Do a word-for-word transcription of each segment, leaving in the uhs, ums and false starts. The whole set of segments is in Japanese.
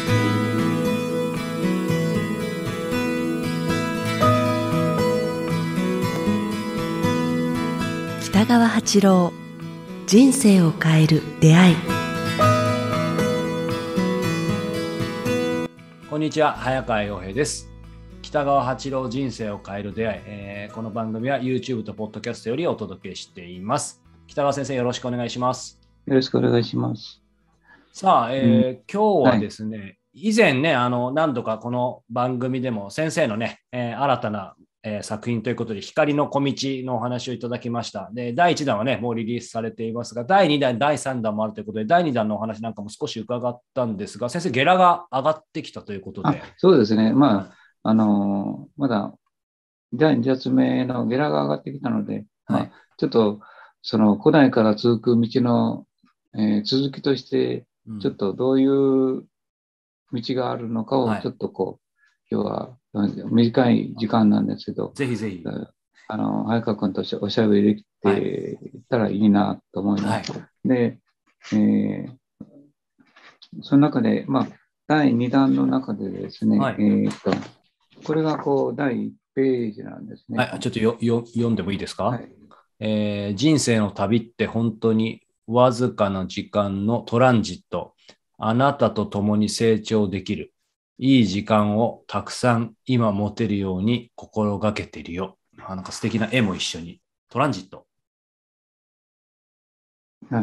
北川八郎、人生を変える出会い。 こんにちは、早川洋平です。北川八郎、人生を変える出会い、えー、この番組は YouTube と Podcast よりお届けしています。北川先生、よろしくお願いします。 よろしくお願いします。 さあ、えーうん、今日はですね、はい、以前ね、あの何度かこの番組でも先生のね、えー、新たなえー、作品ということで光の小道のお話をいただきました。で、だいいちだんはね、もうリリースされていますが、だいにだん、だいさんだんもあるということで、だいにだんのお話なんかも少し伺ったんですが、先生、ゲラが上がってきたということで。 あ、そうですね。まあ、あのー、まだだいにだつめのゲラが上がってきたので、はい、まあ、ちょっとその古代から続く道の、えー、続きとして、ちょっとどういう道があるのかをちょっとこう、はい、今日は短い時間なんですけど、 ぜひぜひ。 あの、早川君とおしゃべりできていったらいいなと思います。はい、で、えー、その中で、まあ、だいにだんの中でですね、はい、えー、っと、これがこう、だいいちページなんですね。 はい、ちょっとよよ読んでもいいですか、はい、えー。人生の旅って本当にわずかな時間のトランジット。あなたと共に成長できる。いい時間をたくさん今持てるように心がけてるよ。あ、なんか素敵な絵も一緒に。トランジット。 はい。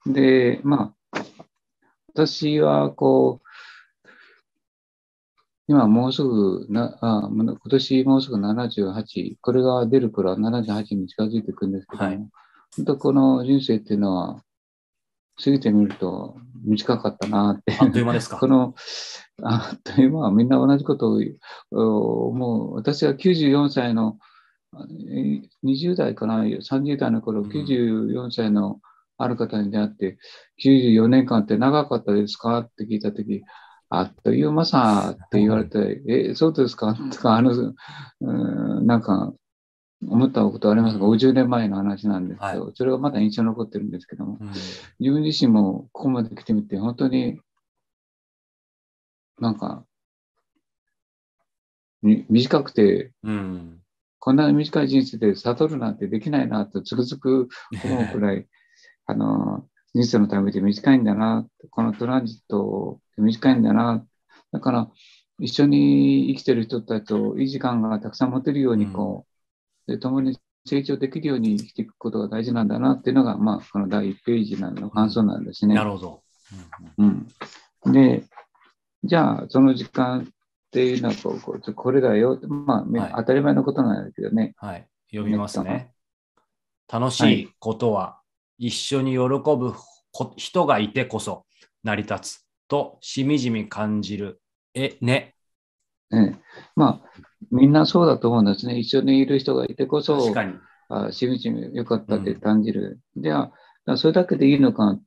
で、まあ、私はこう、今もうすぐなあ、今年もうすぐななじゅうはち、これが出る頃はななじゅうはちに近づいていくんですけども、はい、本当この人生っていうのは、過ぎてみると短かったなって。 あっという間ですか。 この、あっという間はみんな同じことを思う。私はきゅうじゅうよんさいの、にじゅうだいかな、さんじゅうだいの頃、きゅうじゅうよんさいのある方に出会って、きゅうじゅうよねんかんって長かったですかって聞いたとき、あっという間さって言われて、え、そうですかとか、あの、うん、なんか、思ったことありますが、ごじゅうねんまえの話なんですけど、はい、それがまだ印象に残ってるんですけども、うん、自分自身もここまで来てみて、本当になんか、短くて、うん、こんなに短い人生で悟るなんてできないなとつくづく思うくらい、あの、人生の旅って短いんだな、このトランジットって短いんだな、だから一緒に生きてる人たちといい時間がたくさん持てるようにこう、うん、で共に成長できるように生きていくことが大事なんだなっていうのが、まあ、このだいいちページの感想なんですね。 うん、なるほど。 うんうん、で、じゃあ、その時間っていうのはこう、こうこれだよ、まあ、はい、当たり前のことなんだけどね。 はい、読みますね。楽しいことは、一緒に喜ぶ人がいてこそ成り立つとしみじみ感じる。え、ね。 ね、まあ、みんなそうだと思うんですね。一緒にいる人がいてこそ、 確かにあしみじみ良かったって感じる。うん、じゃあ、それだけでいいのかって、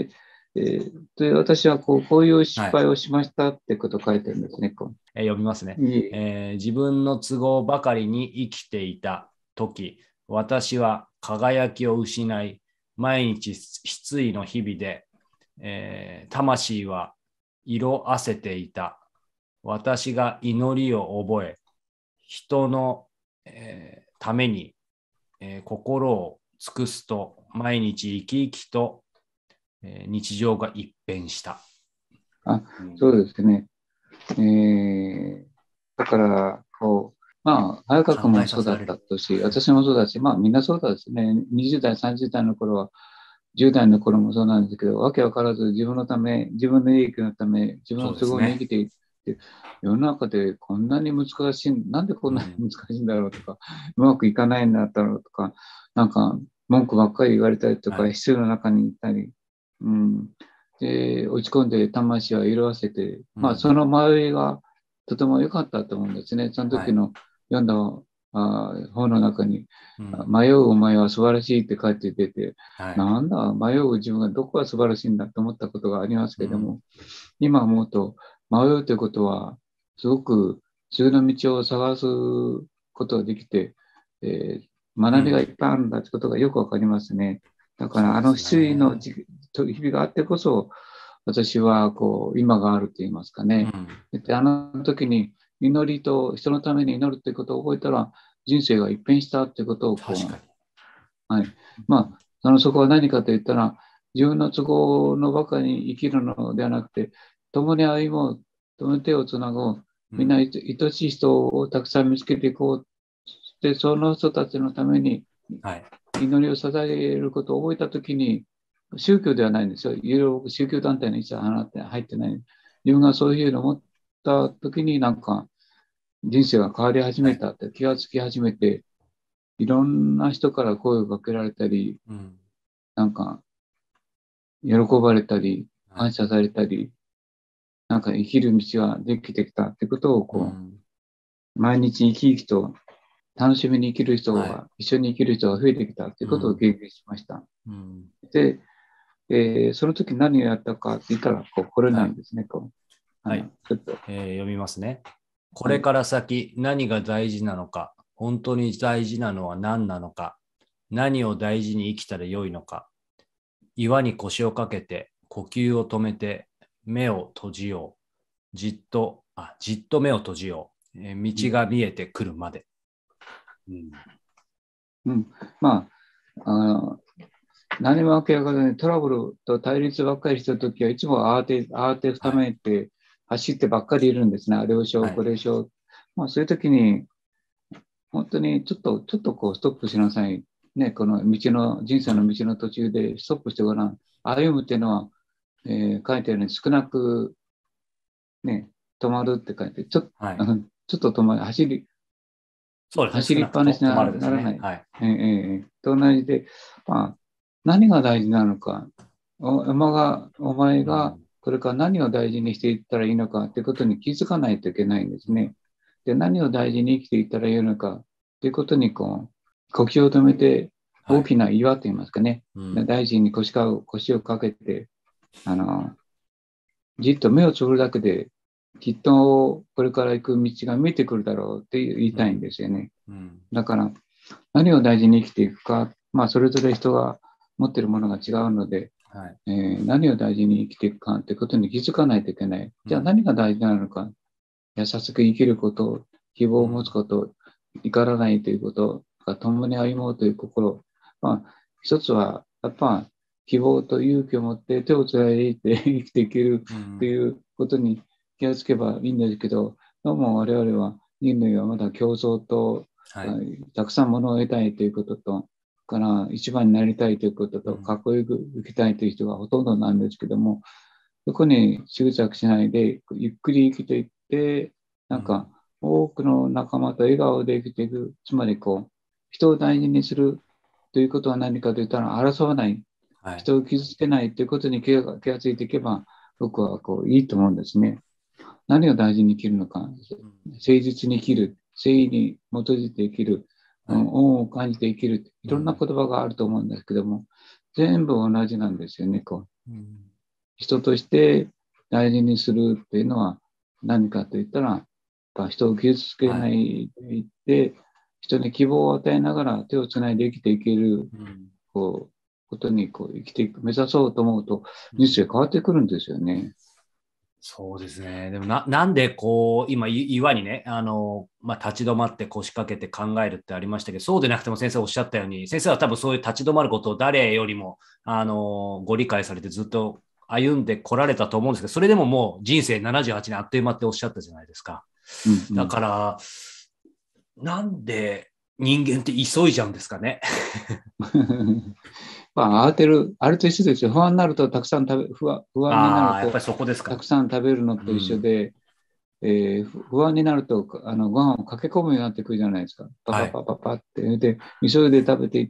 えー、で私はこうこういう失敗をしましたってことを書いてるんですね。はい、 えー、読みますね、えー。自分の都合ばかりに生きていたとき、私は輝きを失い、毎日失意の日々で、えー、魂は色あせていた。私が祈りを覚え、人の、えー、ために、えー、心を尽くすと、毎日生き生きと、えー、日常が一変した。 あ、そうですね。えー、だから、こう、まあ、早川君もそうだったとし、私もそうだし、まあ、みんなそうだですね。にじゅうだい、さんじゅうだいの頃は、じゅうだいの頃もそうなんですけど、わけわからず自分のため、自分の利益のため、自分の都合に生きていって、ね、世の中でこんなに難しい、なんでこんなに難しいんだろうとか、うん、うまくいかないんだったろうとか、なんか文句ばっかり言われたりとか、はい、必要の中にいたり、うん、で、落ち込んで魂は色あせて、うん、まあその迷いがとても良かったと思うんですね。その時の読んだ、はい、あ本の中に、うん、迷うお前は素晴らしいって書いて出て、はい、なんだ、迷う自分がどこが素晴らしいんだと思ったことがありますけれども、うん、今思うと、迷うということは、すごく次の道を探すことができて、えー、学びがいっぱいあるんだということがよくわかりますね。だから、あの失意の日々があってこそ、 私はこう今があると言いますかね。 うん、 で、あの時に祈りと人のために祈るということを覚えたら、人生が一変したということをこう、 確かに。 はい。まあ、そのそこは何かと言ったら、自分の都合のばかりに生きるのではなくて、共に歩もう、共に手をつなごう、みんな愛しい人をたくさん見つけていこう。で、その人たちのために祈りを捧げることを覚えたときに、宗教ではないんですよ。いろいろ宗教団体に一切入ってない。自分がそういうのを思ったときに、なんか人生が変わり始めたって気がつき始めて、いろんな人から声をかけられたり、 うん、 なんか喜ばれたり、感謝されたり、なんか生きる道ができてきたってことをこう、うん、毎日生き生きと楽しみに生きる人が、はい、一緒に生きる人が増えてきたということを経験しました。うん、で、えー、その時何をやったかって言ったら、こうこれなんですね。はい、こうはい、ちょっと、えー、読みますね。これから先、何が大事なのか、本当に大事なのは何なのか、何を大事に生きたらよいのか、岩に腰をかけて、呼吸を止めて、目を閉じよう。じっと、あ、じっと目を閉じよう。えー、道が見えてくるまで。 うんうん、まあ、あの何も明らかにトラブルと対立ばっかりしたときはいつも慌て、慌てふためいて走ってばっかりいるんですね。はい、あれをしよう、これをしよう。まあ、そういうときに、本当にちょっと、ちょっとこうストップしなさい。ね、この道の、人生の道の途中でストップしてごらん。歩むっていうのは、えー、書いてあるように少なく、ね、止まるって書いて、ちょっと、はい、ちょっと止まる、走り、 そうですね、 走りっぱなしにならない。はい、えーえー、と同じで、まあ、何が大事なのか、お, がお前がこれから何を大事にしていったらいいのかということに気づかないといけないんですね。で、何を大事に生きていったらいいのかということにこう、呼吸を止めて、大きな岩といいますかね、はい、うん、大臣に 腰, か腰をかけて、あの、じっと目をつぶるだけで、きっとこれから行く道が見えてくるだろうって言いたいんですよね。うんうん、だから、何を大事に生きていくか、まあ、それぞれ人が持っているものが違うので、はい、えー、何を大事に生きていくかということに気づかないといけない。じゃあ何が大事なのか、うん、優しく生きること、希望を持つこと、怒らないということ、共に歩もうという心。まあ、一つは、やっぱ希望と勇気を持って手をつないで生きていけるということに気がつけばいいんですけど、どうも我々は人類はまだ競争と、はい、たくさんものを得たいということと、から一番になりたいということと、かっこよく生きたいという人がほとんどなんですけども、そこに執着しないで、ゆっくり生きていって、なんか多くの仲間と笑顔で生きていく、つまりこう、人を大事にするということは何かといったら、争わない、はい、人を傷つけないということに気が、気がついていけば、僕はこういいと思うんですね。何を大事に生きるのか、誠実に生きる、誠意に基づいて生きる、はい、恩を感じて生きる、いろんな言葉があると思うんですけども、全部同じなんですよね。こう、うん、人として大事にするっていうのは何かといったら、人を傷つけないでいって、はい、人に希望を与えながら手をつないで生きていける、うん、こうことにこう生きていく、目指そうと思うと、人生変わってくるんですよね。 そうですね。でもな、なんでこう、今、岩にね、あの、まあ、立ち止まって腰掛けて考えるってありましたけど、そうでなくても先生おっしゃったように、先生は多分そういう立ち止まることを誰よりも、あの、ご理解されてずっと歩んでこられたと思うんですけど、それでももう人生ななじゅうはちねんあっという間っておっしゃったじゃないですか。うんうん、だから、なんで人間って急いじゃうんですかね。 まあ、慌てる、あれと一緒ですよ。不安になるとたくさん食べ、不安不安になるとやっぱりそこですか。 たくさん食べるのと一緒で、うん、えー、不安になるとあのご飯を駆け込むようになってくるじゃないですか。パパパパパって、はい、で、急いで食べていって、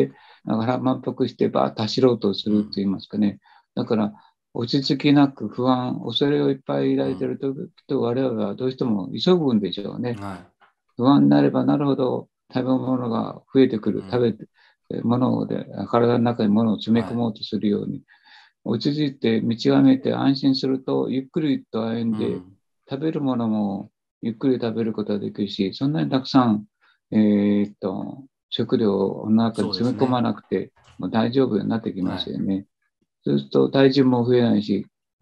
だから満腹してバーッと走ろうとすると言いますかね。うん、だから、落ち着きなく不安、恐れをいっぱい抱いていると、うん、と我々はどうしても急ぐんでしょうね。はい、不安になればなるほど食べ物が増えてくる。うん、食べて物で体の中に物を詰め込もうとするように、はい、落ち着いて見極めて安心するとゆっくりと歩んで、うん、食べるものもゆっくり食べることができるし、そんなにたくさん、えー、っと食料を中に詰め込まなくても大丈夫になってきますよね。はい、そうすると体重も増えないし、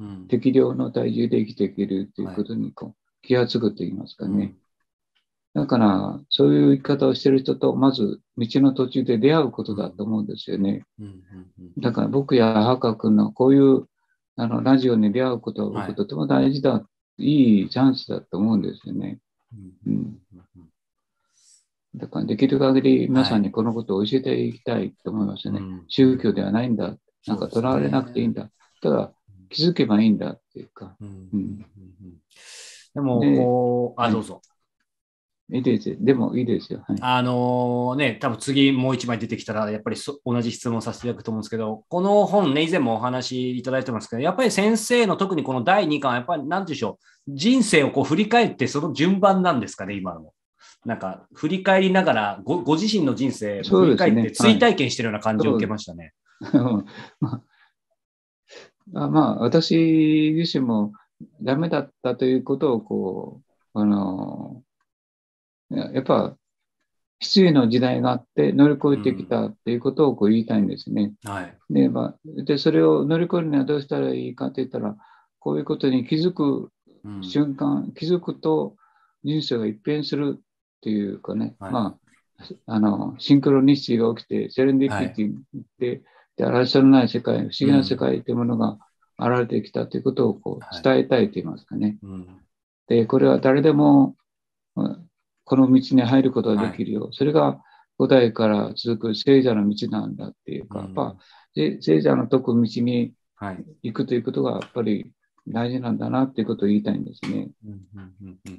うん、 適量の体重で生きていけるということにこう、はい、気がつくと言いますかね。うん、だから、そういう生き方をしている人と、まず道の途中で出会うことだと思うんですよね。だから僕や博君のこういうあのラジオに出会うことは僕とても大事だ、はい、いいチャンスだと思うんですよね。うん、だからできる限り皆さんにこのことを教えていきたいと思いますね。はい、宗教ではないんだ。なんかとらわれなくていいんだ。ただ気づけばいいんだっていうか。うんうん、 でも、こう、あ、どうぞ。 いいです。でもいいですよ。はい、 あのね、多分次もう一枚出てきたら、やっぱり同じ質問させていただくと思うんですけど、この本ね、以前もお話しいただいてますけど、やっぱり先生の特にこのだいにかん、やっぱりなんていうんでしょう、人生をこう振り返ってその順番なんですかね、今の。なんか振り返りながらご、ご自身の人生を振り返って追体験してるような感じを受けましたね。 まあ、まあ、私自身もダメだったということをこう、あの、やっぱ失意の時代があって乗り越えてきたっていうことをこう言いたいんですね。 うん、はい、 で、まあ、で、それを乗り越えるにはどうしたらいいかって言ったら、こういうことに気づく瞬間、うん、気づくと人生が一変するっていうかね、はい、まあ、あの、シンクロニシティが起きて、セレンディピティで、はい、で、争いのない世界、不思議な世界というものが現れてきたということをこう伝えたいと言いますかね。はい、うん、で、これは誰でも、この道に入ることができるよ。はい、それが古代から続く聖者の道なんだっていうか、うん、やっぱ聖者の説く道に行くということがやっぱり大事なんだなっていうことを言いたいんですね。うんうんうんうん、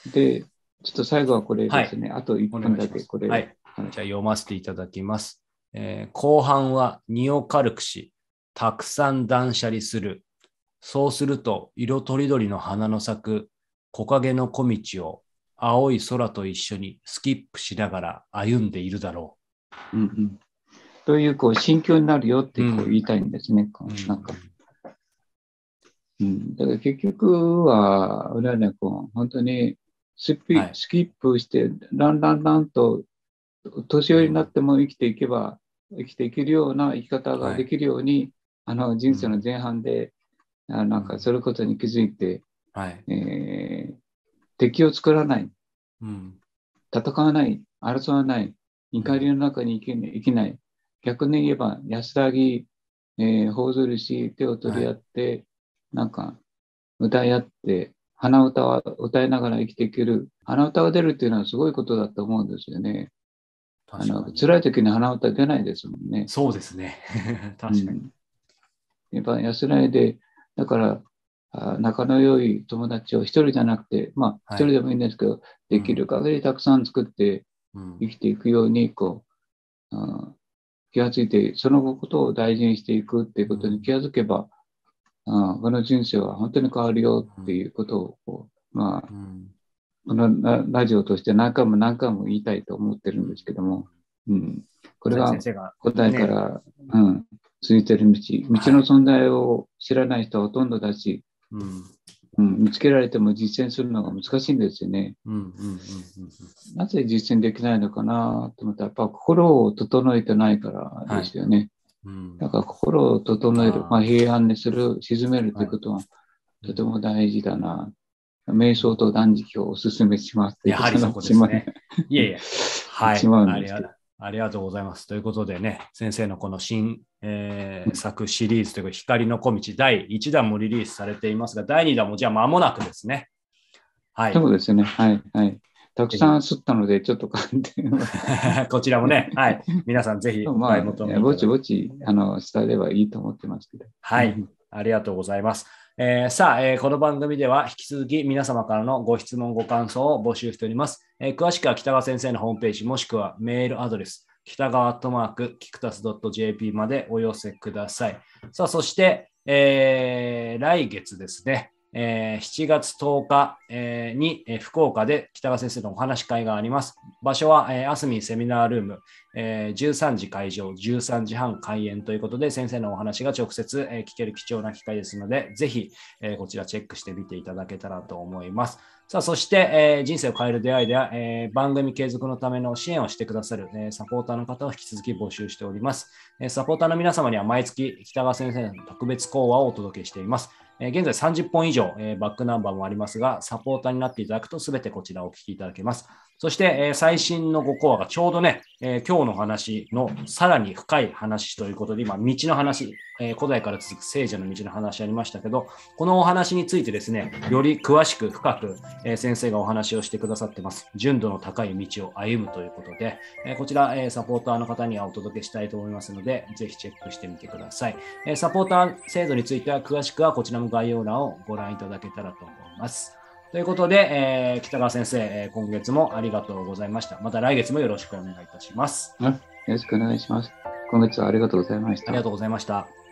で、ちょっと最後はこれですね。はい、あといっぷんだけこれ。 はい。はい、じゃあ読ませていただきます。えー、後半は荷を軽くし、たくさん断捨離する。そうすると色とりどりの花の咲く木陰の小道を青い空と一緒にスキップしながら歩んでいるだろう。うんうん、というこう心境になるよってこう言いたいんですね。うん、こうなんか、うん、だから結局は俺はねこう本当にスピ、はい、スキップしてランランランと年寄りになっても生きていけば、うん、生きていけるような生き方ができるように、はい、あの人生の前半で、うん、あなんかそれことに気づいて、はい、えー、敵を作らない、うん、戦わない、争わない、怒りの中に生き、生きない、逆に言えば安らぎ、えー、頬ずるし、手を取り合って、はい、なんか歌い合って、鼻歌を歌いながら生きていける。鼻歌が出るっていうのはすごいことだと思うんですよね。あの辛い時に鼻歌出ないですもんね。 そうですね。確かに。うん、 やっぱ安らいで、だからあ仲の良い友達を一人じゃなくて、まあ一人でもいいんですけど、はい、できる限りたくさん作って生きていくように、こう、うん、気がついて、そのことを大事にしていくっていうことに気がつけば、うん、この人生は本当に変わるよっていうことをこう、まあ、うんこのラジオとして何回も何回も言いたいと思ってるんですけども、うん、これが古代から、ねうん、続いてる道、道の存在を知らない人はほとんどだし、うんうん、見つけられても実践するのが難しいんですよね。なぜ実践できないのかなと思ったら、やっぱ心を整えてないからですよね。はいうん、だから心を整える、まあ、平安にする、鎮めるということはとても大事だな。瞑想と断食をお勧めします。 やはりそこですね。いえいえ。はいあり。ありがとうございます。ということでね、先生のこの新、えー、作シリーズというか、光の小道だいいちだんもリリースされていますが、だいにだんもじゃあ間もなくですね。 はい。そうですね。はい。はい。たくさん吸ったので、ちょっと感じこちらもね、はい。皆さんぜひお買い求めいただいて。 ぼちぼち、あの、伝えればいいと思ってますけど。 はい。ありがとうございます。えー、さあ、えー、この番組では引き続き皆様からのご質問、ご感想を募集しております。えー、詳しくは北川先生のホームページ、もしくはメールアドレス、北川アットマーク、キクタス .jp までお寄せください。さあ、そして、えー、来月ですね、えー、しちがつとおか、えー、に、えー、福岡で北川先生のお話し会があります。場所は、えー、アスミンセミナールーム、えー、じゅうさんじ開場、じゅうさんじはん開演ということで、先生のお話が直接、えー、聞ける貴重な機会ですので、ぜひ、えー、こちらチェックしてみていただけたらと思います。さあ、そして、えー、人生を変える出会いでは、えー、番組継続のための支援をしてくださる、えー、サポーターの方を引き続き募集しております。えー、サポーターの皆様には毎月北川先生の特別講話をお届けしています。 えー、現在さんじゅっぽん以上、えー、バックナンバーもありますが、サポーターになっていただくとすべてこちらをお聞きいただけます。そして、えー、最新のごコアがちょうどね、えー、今日の話のさらに深い話ということで、今、道の話、えー、古代から続く聖者の道の話ありましたけど、このお話についてですね、より詳しく深く、えー、先生がお話をしてくださってます。純度の高い道を歩むということで、えー、こちら、えー、サポーターの方にはお届けしたいと思いますので、ぜひチェックしてみてください。えー、サポーター制度については詳しくはこちらの概要欄をご覧いただけたらと思います。ということで、えー、北川先生、えー、今月もありがとうございました。また来月もよろしくお願いいたします。 よろしくお願いします。今月はありがとうございました。 ありがとうございました。